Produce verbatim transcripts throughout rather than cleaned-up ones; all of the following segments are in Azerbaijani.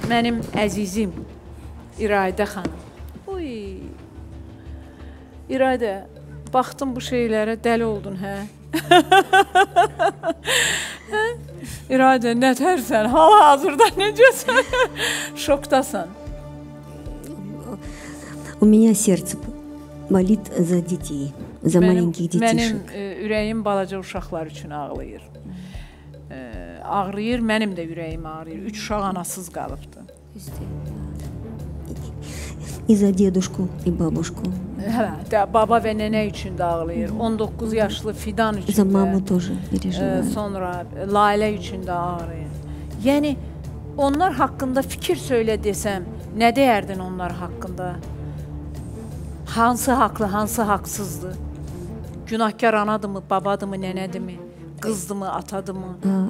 Mənim əzizim İradə xanım. Uy. İradə, baxdın bu şeylərə, dəli oldun, hə? Hə? İradə, nə tərsən? Hal-hazırda necəsən? Şokdasan. У меня сердце болит за детей, за маленьких детишек. Mənim ürəyim balaca uşaqlar üçün ağlayır. Ağrıyır, mənim də ürəyim ağrıyır. Üç uşaq anasız qalıbdı. И за дедушку, и бабушку. Hə, baba və nənə üçün də ağlayır. on doqquz yaşlı Fidan üçün də. За маму тоже переживаю. Sonra Lalə üçün də ağrıyır. Yəni, onlar haqqında fikir söylə desəm, nə deyərdin onlar haqqında? Hansı haqlı, hansı haqsızdır? Günahkar anadımı, babadımı, nənədimi, qızdımı, atadımı?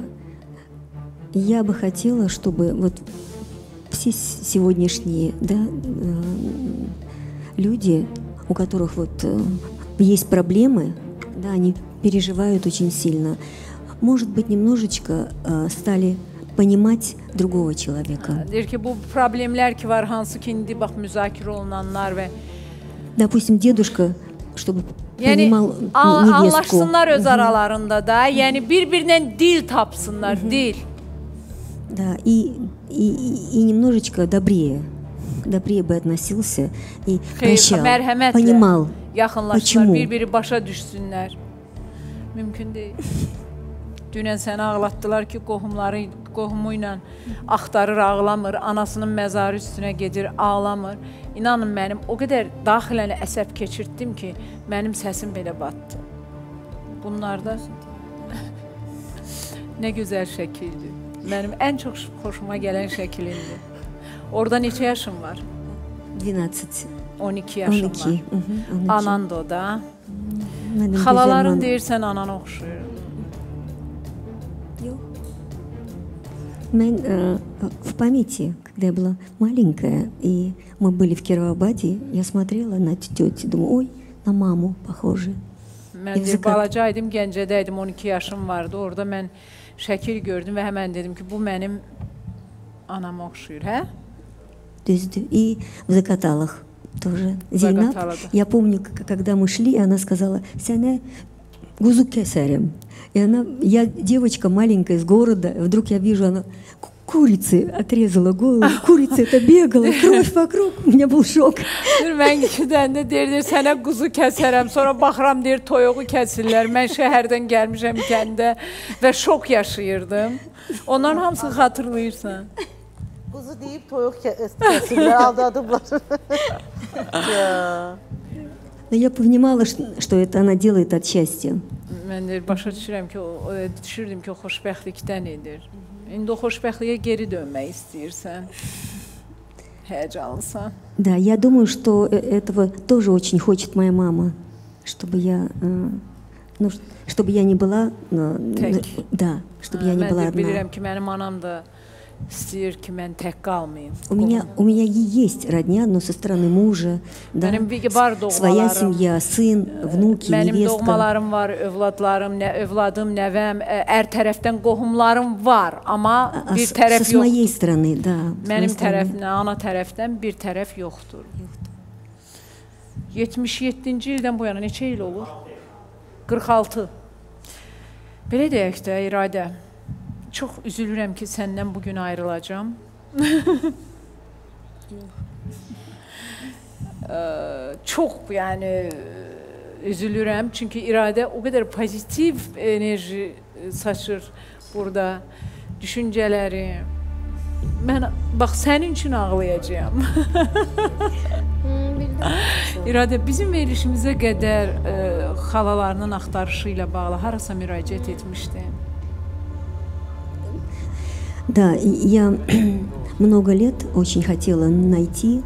Я бы хотела, чтобы вот все сегодняшние, да, люди, у которых вот есть проблемы, да, они переживают очень сильно, может быть, немножечко стали понимать другого человека. Deyir ki, bu problemlər ki var, hansı ki indi bax müzakirə olunanlar və Допустим, дедушка, чтобы yəni, понимал невестку. Anlaşsınlar öz aralarında da, yəni bir-birindən dil tapsınlar, dil. Да, и, и, и немножечко добрее, добрее бы относился и прощал, понимал, yaxınlaşsınlar, bir-biri başa düşsünlər. Mümkün deyil. Dünən səni ağlatdılar ki, qohumları, qohumu ilə axtarır, ağlamır, anasının məzarı üstünə gedir, ağlamır. İnanın mənim o qədər daxilən əsəb keçirtdim ki, mənim səsim belə batdı. Bunlarda nə gözəl şəkildir. Mənim ən çox xoşuma gələn şəkilimdir. Orada neçə yaşım var? двенадцать. on iki yaşım var. on iki. Anan da o da. Xalaların deyirsən anana oxşuyur. Мен э, в памяти, когда я была маленькая, и мы были в Кировабаде, я смотрела на тетю, думаю, ой, на маму похоже. Mən bir balacaydım, Gəncədəydim, on iki yaşım vardı. Orada mən şəkil gördüm və həmən dedim ki, bu mənim anama oxşuyur, hə? Düzdür. И в Закаталах тоже. Зейнаб, я помню, когда мы шли, она сказала, Сяне, гузу кесарем. И она, я девочка маленькая из города, вдруг я вижу, она курицы отрезала голову, курица это бегала, кровь вокруг, у меня был шок. Mən gidəndə deyir, sənə quzu kəsərəm, sonra baxıram deyir, toyuğu kəsirlər. Mən şəhərdən gəlmişəm kəndə və şok yaşayırdım. Onların hamısını xatırlayırsan. Kuzu deyip toyuq kəsirlər, aldadıblar. Но я понимала, что это она делает от счастья. Mən deyir, başa düşürəm ki, o, düşürdüm ki, o xoşbəxtlikdən edir. İndi o xoşbəxtliyə geri dönmək istəyirsən. Həyecanlısan. Да, я думаю, что этого тоже очень хочет моя мама, чтобы я, ну, чтобы я не была, да, чтобы я не была одна. Mən bilirəm ki, mənim anam da istəyir ki, mən tək qalmayım. У меня, у меня есть родня, но со стороны мужа, да, своя семья, сын, внуки, невеста. Mənim doğmalarım var, övladlarım, övladım, nəvəm, ər tərəfdən qohumlarım var, amma bir tərəf yoxdur. Со своей стороны, да. Mənim tərəfdən, ana tərəfdən bir tərəf yoxdur. yetmiş yeddinci ildən bu yana neçə il olur? qırx altı. Belə deyək də, İradə. Çox üzülürəm ki, səndən bugün ayrılacağım. Çox, yəni, üzülürəm. Çünki İradə o qədər pozitiv enerji saçır burada, düşüncələri. Mən, bax, sənin üçün ağlayacağım. İradə, bizim verilişimizə qədər xalalarının axtarışı ilə bağlı harasa müraciət etmişdi. Да, я много лет очень хотела найти.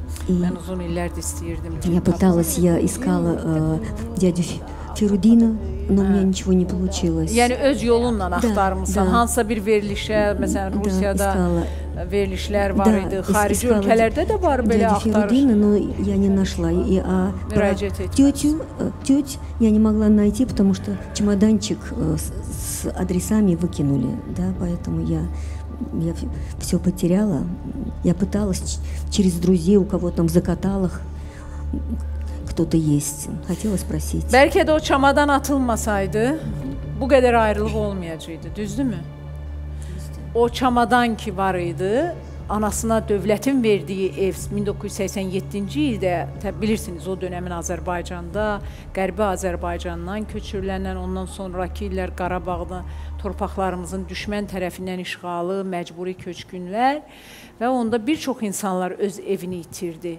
Я пыталась, я искала э, дядю Ферудина, но у меня ничего не получилось. Yəni öz yolunla axtarmısan, hansısa bir verilişə, məsələn Rusiyada verilişlər var idi, xarici ölkələrdə də var belə axtarış. Но я не нашла. И, а тетю, тетю я не могла найти, потому что чемоданчик с, с адресами выкинули, да, поэтому я я все потеряла. Я пыталась через друзей, у кого там в Закаталах кто-то есть. Хотела sпросить. Belki de o çamadan atılmasaydı bu qədər ayrılıq olmayacaqdı, düzdürmü? O çamadan ki var idi, anasına dövlətin verdiyi ev min doqquz yüz səksən yeddinci ildə, bilirsiniz o dönəmin Azərbaycanda, Qərbi Azərbaycandan köçürülənən, ondan sonraki illər Qarabağda torpaqlarımızın düşmən tərəfindən işğalı, məcburi köçkünlər və onda bir çox insanlar öz evini itirdi.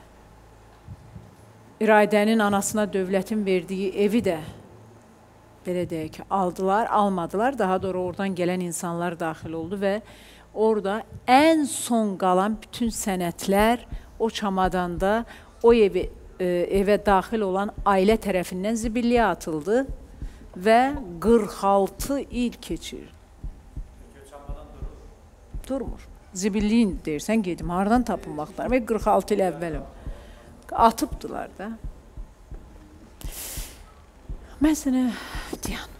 İradənin anasına dövlətin verdiyi evi də belə deyək ki, aldılar, almadılar. Daha doğru oradan gələn insanlar daxil oldu və orada ən son qalan bütün sənədlər o çamadanda, o evi, e, evə daxil olan ailə tərəfindən zibilliyə atıldı və qırx altı il keçir. Durmur. Zibilliyin deyirsən, gedim, haradan tapınmaqlar və qırx altı il əvvəlim. Atıbdılar da. Mən sənə deyən.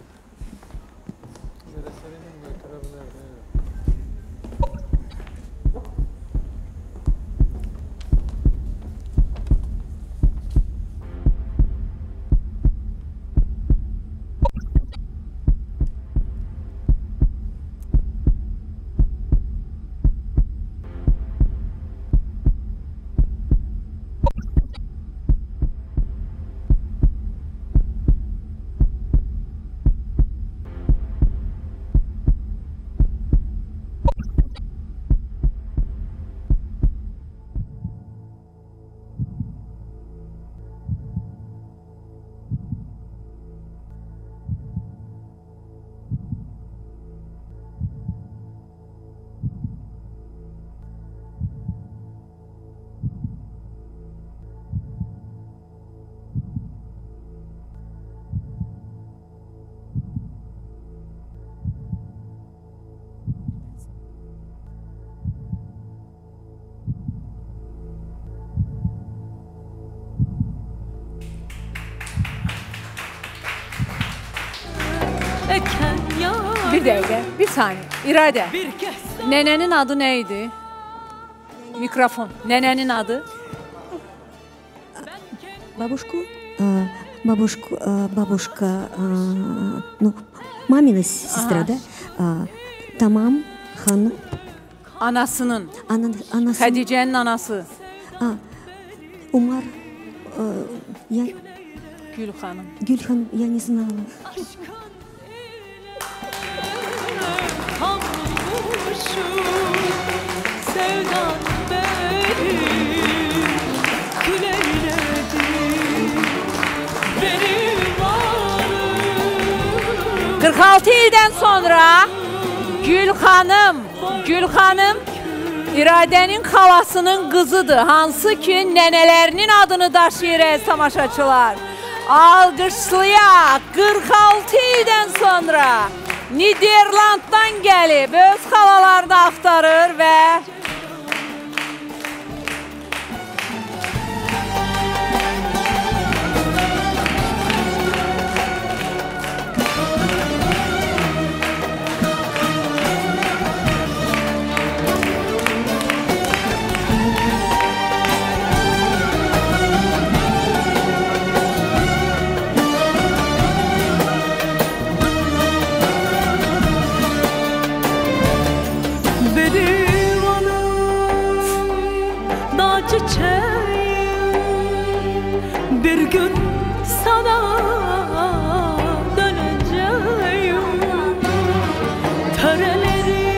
Bir dəqiqə, bir saniyə. İradə, nənənin adı nə idi? Mikrofon. Nənənin adı? Бабушку, а, бабушку, а, бабушка, а, ну, мамина сестра, да? А, Tamam Hanım. Anasının. Ana, anası. Xədicənin anası. A, Umar, а, я... Gül xanım. Gül Hanım, я не знала. qırx altı ildən sonra Gül xanım, Gül xanım İradənin xalasının qızıdır. Hansı ki nənələrinin adını daşıyır tamaşaçılar. Alqışlayaq, qırx altı ildən sonra Niderlanddan gəlib öz xalalarını axtarır və bir gün sana döneceğim. Töreleri,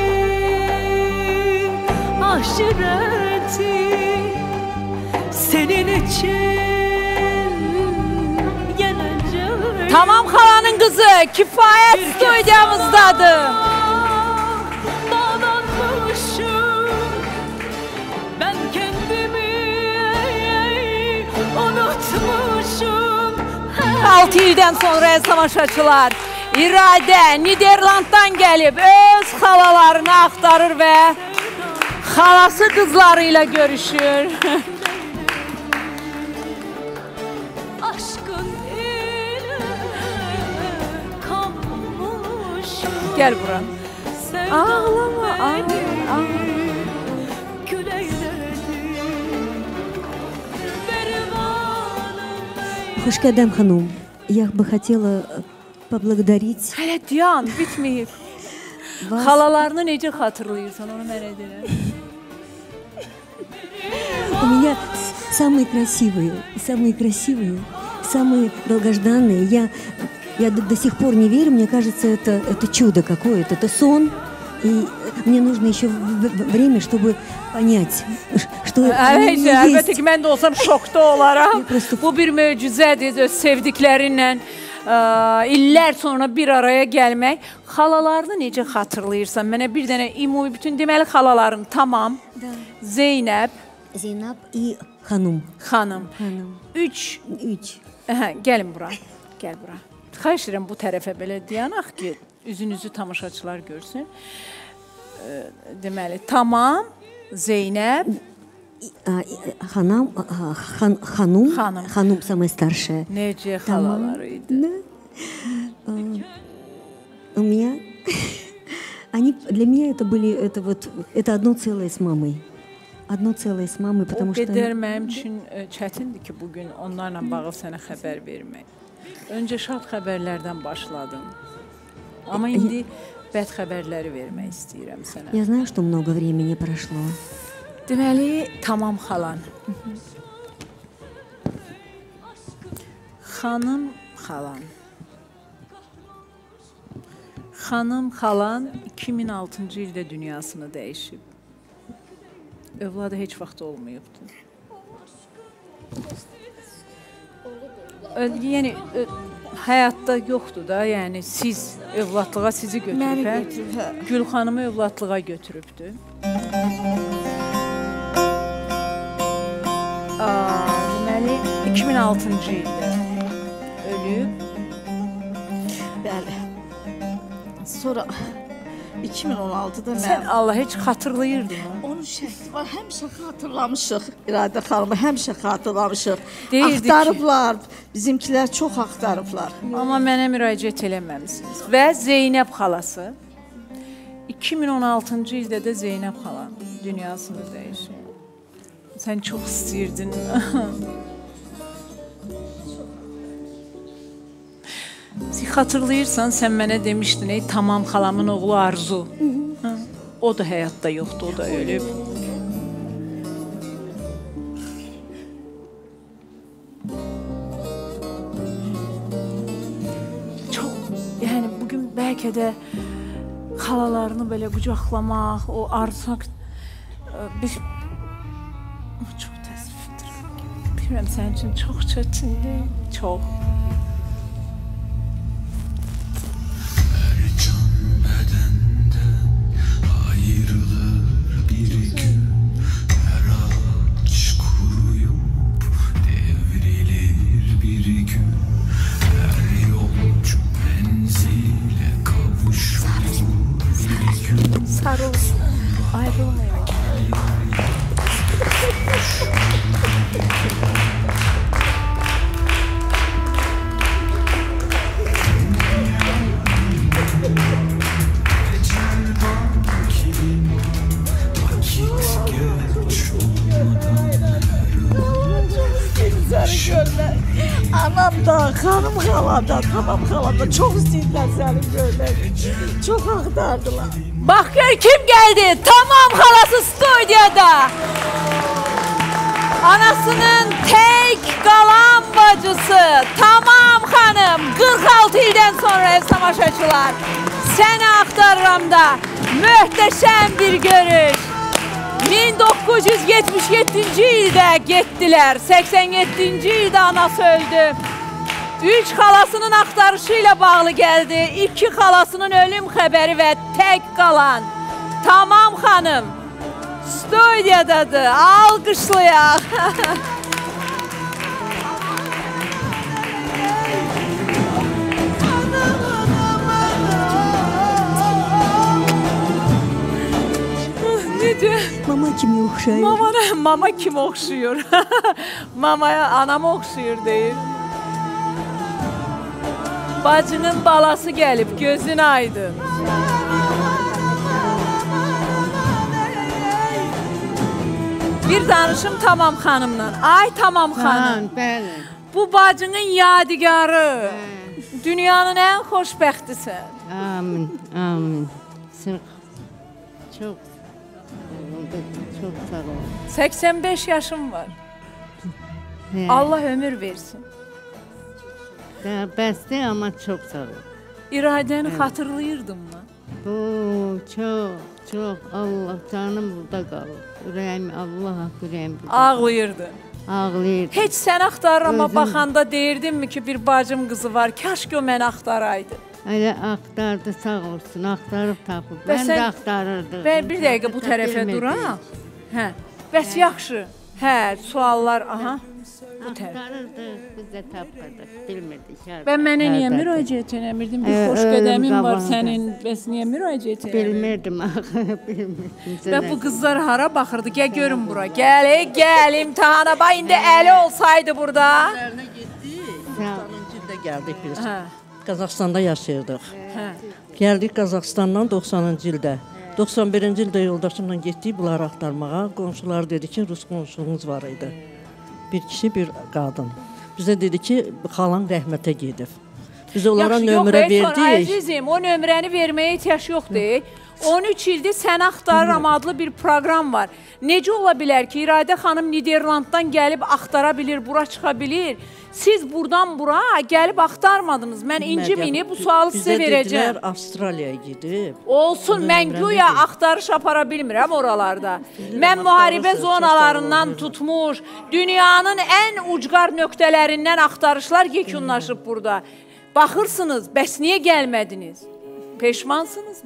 aşireti senin için geleceğim. Tamam xalanın qızı, kifayət studiyamızdadır. altı ildən sonra tamaşaçılar İradə Niderlanddan gəlib öz xalalarını axtarır və xalası qızları ilə görüşür. Gəl bura. Ağlama, ağlama, ağlama. Хушкадам Ханум, я бы хотела поблагодарить Hələ dayan, bitməyib. вас. Xalalarını necə xatırlayırsan, onu mənə deyən. У меня самые красивые, самые красивые, самые долгожданные. Я, я до, до сих пор не верю, мне кажется, это, это чудо какое-то, это сон. И мне нужно еще в- в- время, чтобы понять, что это Əlbəttə, есть. əlbəttə ki, mən də olsam şokda olaram. Ya prosto- Bu bir möcüzədir, öz sevdiklərinlə ə, illər sonra bir araya gəlmək. Xalalarını necə xatırlayırsan? Mənə bir dənə ümumi bütün deməli xalalarım tamam. Zeynəb Зейнаб и Ханум. xanım. Ханум. Üç. Üç. Hə, gəlin bura. Gəl bura. Xahiş edirəm bu tərəfə belə dayanaq ki, üzünüzü tamaşaçılar görsün. Ə, deməli, tamam. Zeynəb, А, и, Ханам, а, хан, Ханум. Ханум. Ханум самая старшая. necə Tamam. xalaları idi? Да. А, у меня, они для меня это были, это вот, это одно целое с мамой. Одно целое с мамой, O потому что qədər mənim üçün ə, çətindir ki, bugün onlarla bağlı sənə xəbər vermək. Öncə şad xəbərlərdən başladım. Amma indi bəd xəbərləri vermək istəyirəm sənə. я знаю, что много времени прошло. Deməli, tamam xalan. Xanım xalan. Xanım xalan iki min altıncı ildə dünyasını dəyişib. Övladı heç vaxt olmayıbdı. Ö- Yəni ö, həyatda yoxdur da, yəni siz övladlığa sizi götürüb, hə? Gül xanımı övladlığa götürübdü. Aa, deməli iki min altıncı ildə ölüb. Bəli. Sonra iki min on altıda Sən mən Allah heç xatırlayırdın mı? onun şəkli var, həmişə xatırlamışıq. İradə xanımı həmişə xatırlamışıq. Deyirdi ki- Axtarıblar, bizimkilər çox axtarıblar. Amma mənə müraciət eləməmisiniz. Və Zeynəb xalası iki min on altıncı ildə də Zeynəb xala dünyasını dəyişib. Sən çox istəyirdin. Sən xatırlayırsan, sən mənə demişdin, ey tamam xalamın oğlu Arzu. Hı. O da həyatda yoxdur, o da ölüb. Çox, yəni bugün bəlkə də xalalarını belə qucaqlamaq, o arzu bir çox təəssüfdür. Bilmirəm, sənin üçün çox çətindir, çox. Can bedenden ayrılır bir gün. Her ağaç kuruyup devrilir bir gün. Her yolcu menzile kavuşur bir gün. Sarıl, ayrılmayın. Səni görmək. Anam da, xanım xalam da, tamam xalam da çox istəyirlər səni görmək. Çox axtardılar. Bax gör kim gəldi? Tamam xalası studiyada. Anasının tek qalan bacısı Tamam xanım. qırx altı ildən sonra ev tamaşaçılar. Səni axtarıram da möhtəşəm bir görüş. min doqquz yüz yetmiş yeddinci ildə getdilər. səksən yeddinci ildə anası öldü. Üç xalasının axtarışı ilə bağlı gəldi. İki xalasının ölüm xəbəri və tək qalan Tamam xanım studiyadadır. Alqışlayaq. Necə? Mama kimi oxşayır. Mama, mama kim oxşuyur? Mamaya anam oxşuyur deyir. Bacının balası gəlib, gözün aydın. Bir danışım Tamam xanımla. Ay Tamam xanım. Bəli. Bu bacının yadigarı. Dünyanın ən xoşbəxtisən. Amin, amin. Çox, çox, çox sağ ol. səksən beş yaşım var. Hə. Allah ömür versin. Hə, bəsdir, amma çox sağ ol. İradəni xatırlayırdım mı? Oo, çox, çox. Allah canım burada qalır. Ürəyim, Allah ürəyim burada. Ağlayırdı. Ağlayırdı. Heç sən axtarırama Özüm- baxanda deyirdinmi ki, bir bacım qızı var, kaş ki o məni axtaraydı. Elə axtardı, sağ olsun, axtarıb tapıb. Və Mən sən- də axtarırdım. Və bir dəqiqə bu Tapa tərəfə bilmirdim. duraq. Hə. Bəs yaxşı. Hə, suallar, aha. Bu tərəf. Axtarırdıq, biz də tapmadıq, bilmirdik. Və mənə niyə Hərbədə. müraciət eləmirdin? Bir Ə, xoş ölüm qədəmin var qabağında. sənin. Bəs niyə müraciət eləmirdin? Bilmirdim axı, bilmirdim. Və bu qızlar hara baxırdı? Gəl görün bura. Gəl, ey, gəl imtahana. Bax indi əli olsaydı burada. Üzərinə getdik. Sağ ol. doxsanıncı ildə gəldik biz. Hə. Qazaxstanda yaşayırdıq. Hə. Gəldik Qazaxstandan doxsanıncı ildə. doxsan birinci ildə yoldaşımla getdik bunları axtarmağa. Qonşular dedi ki, rus qonşumuz var idi. Bir kişi, bir qadın. Bizə dedi ki, xalan rəhmətə gedib. Biz onlara Yaxşı, nömrə yox, ey, sonra, verdik. əzizim, o nömrəni verməyə ehtiyac yoxdur. on üç ildir Səni Axtarıram adlı bir proqram var. Necə ola bilər ki, İradə xanım Niderlanddan gəlib axtara bilir, bura çıxa bilir. Siz buradan bura gəlib axtarmadınız. Mən incimini bu sualı sizə verəcəm. Bizə dedilər, Avstraliyaya gedib. Olsun, mən Nömrəni güya verdik. axtarış apara bilmirəm oralarda. Mən müharibə axtarırsınız, zonalarından çox sağ olun. tutmuş, dünyanın ən ucqar nöqtələrindən axtarışlar yekunlaşıb burada. Baxırsınız, bəs niyə gəlmədiniz? Peşmansınızmı?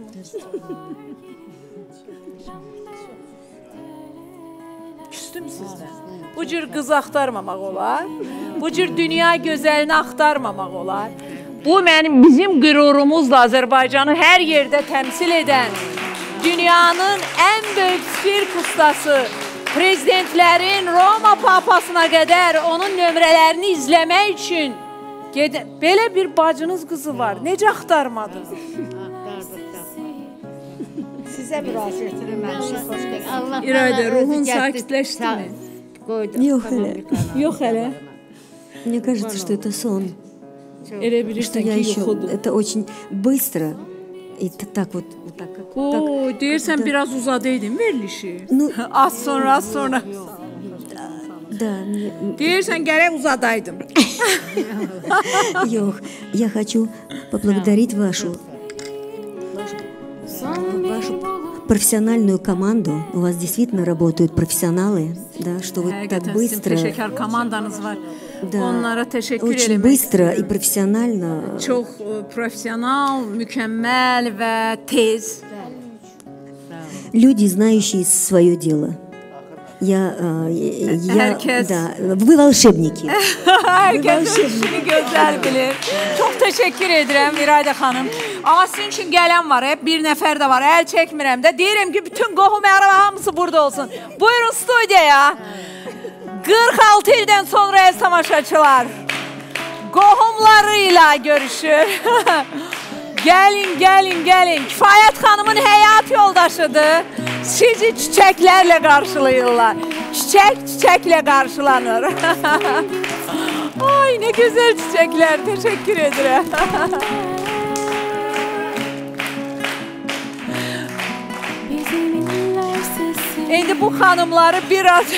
Küstüm sizdən. Bu cür qız axtarmamaq olar. Bu cür dünya gözəlini axtarmamaq olar. Bu mənim bizim qürurumuzla Azərbaycanı hər yerdə təmsil edən, dünyanın ən böyük sirk ustası, prezidentlərin Roma papasına qədər onun nömrələrini izləmək üçün gedə, belə bir bacınız qızı var. Necə axtarmadınız? Sizə müraciət eləməmişik, xoş gəldiniz. İradə, ruhun sakitləşdimi? Yok, hele. Yox hələ. Мне кажется, что это сон. Elə Что bilirsən я ki, еще... yuxudur. Это очень bыстро. И т- так вот, вот так, как- Oo, так. deyirsən Да. biraz uzadıydın verilişi. Ну, Az sonra, az sonra. да, мне- Deyirsən gərək uzadaydım. Йох, я хочу поблагодарить вашу, вашу профессиональную команду. У вас действительно работают профессионалы, да, что вы так Həqiqətən sizin быстро, peşəkar komandanız var. да, Onlara təşəkkür очень eləmək быстро и профессионально. çox e, professional, mükəmməl və tez. Люди, знающие свое дело. Я, э, я, Herkes. да, вы волшебники. Hər kəs işini gözəl bilir. Çox təşəkkür edirəm İradə xanım. Amma sizin üçün gələn var, hep bir nəfər də var. Əl çəkmirəm də. Deyirəm ki, bütün qohum əqrəba hamısı burada olsun. Buyurun studiyaya. qırx altı ildən sonra əziz tamaşaçılar qohumlarıyla görüşür. Gəlin, gəlin, gəlin. Kifayət xanımın həyat yoldaşıdır. Sizi çiçəklərlə qarşılayırlar. Çiçək çiçəklə qarşılanır. Ay, nə gözəl çiçəklər. Təşəkkür edirəm. İndi bu xanımları biraz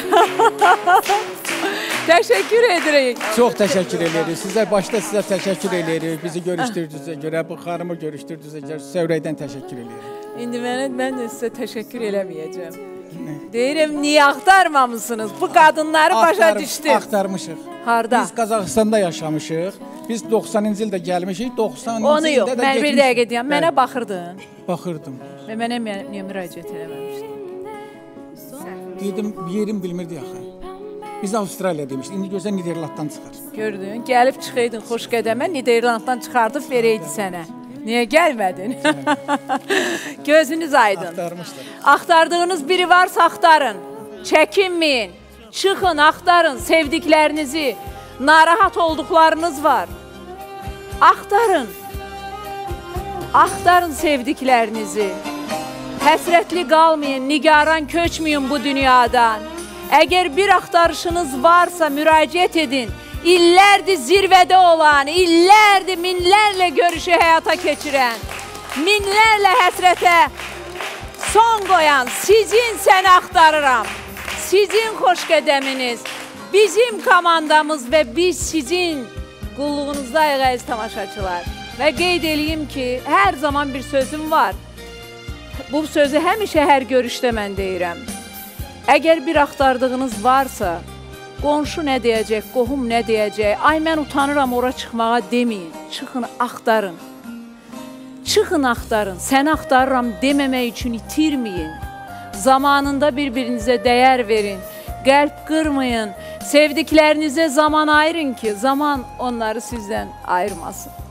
təşəkkür edirik. Çox təşəkkür edirik. Sizə başda sizə təşəkkür edirik. Bizi görüşdürdüyünüzə görə, bu xanımı görüşdürdüyünüzə görə sizə ürəkdən təşəkkür edirik. İndi mənə mən də sizə təşəkkür eləməyəcəm. Deyirəm, niyə axtarmamısınız? Bu qadınları başa Axtar- düşdüm. Axtarmışıq. Harda? Biz Qazaxıstanda yaşamışıq. Biz doxsanıncı ildə gəlmişik. doxsanıncı Onu yox, ildə də mən bir getmişik. dəqiqə deyəm. Mənə Bəli, baxırdın baxırdım. və mənə mə- niyə müraciət eləməmişdin? Dedim, yerim bilmirdi axı. Biz Avstraliya demişdik. İndi gözəl Niderlanddan çıxar. Gördün, gəlib çıxaydın xoş qədəmə, Niderlanddan çıxardıb verəydi sənə. Niyə gəlmədin? Gözünüz aydın. Axtarmışdıq. Axtardığınız biri varsa axtarın. Çəkinməyin. Çıxın, axtarın sevdiklərinizi. Narahat olduqlarınız var. Axtarın. Axtarın sevdiklərinizi. Həsrətli qalmayın, nigaran köçməyin bu dünyadan. Əgər bir axtarışınız varsa müraciət edin. İllərdir zirvədə olan, illərdir minlərlə görüşü həyata keçirən, minlərlə həsrətə son qoyan sizin səni axtarıram. Sizin xoş qədəminiz, bizim komandamız və biz sizin qulluğunuzdayıq əziz tamaşaçılar. Və qeyd edeyim ki, hər zaman bir sözüm var. Bu sözü həmişə hər görüşdə mən deyirəm. Əgər bir axtardığınız varsa, qonşu nə deyəcək, qohum nə deyəcək, ay mən utanıram ora çıxmağa deməyin. Çıxın, axtarın. Çıxın, axtarın. Səni axtarıram deməmək üçün itirməyin. Zamanında bir-birinizə dəyər verin. Qəlb qırmayın. Sevdiklərinizə zaman ayırın ki, zaman onları sizdən ayırmasın.